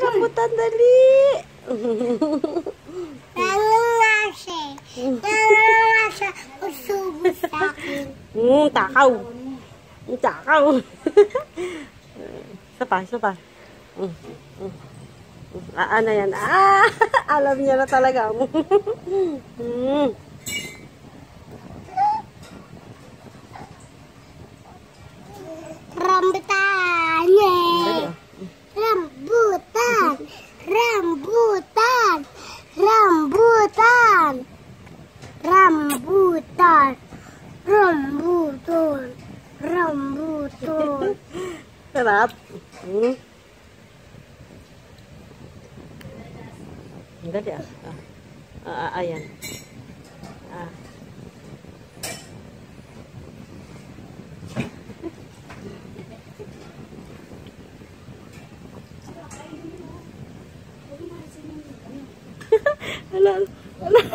rambutan dali. Nangangasya. Nangangasya. Usubos sa akin. Takaw. Takaw. Isa pa. Ano yan? Alam niya na talaga. Rambutan. Rambutan. Rambutan. Rambutan. Rambutan. Rambutan. Rambutan. Sarap. Dali ayan. Wala.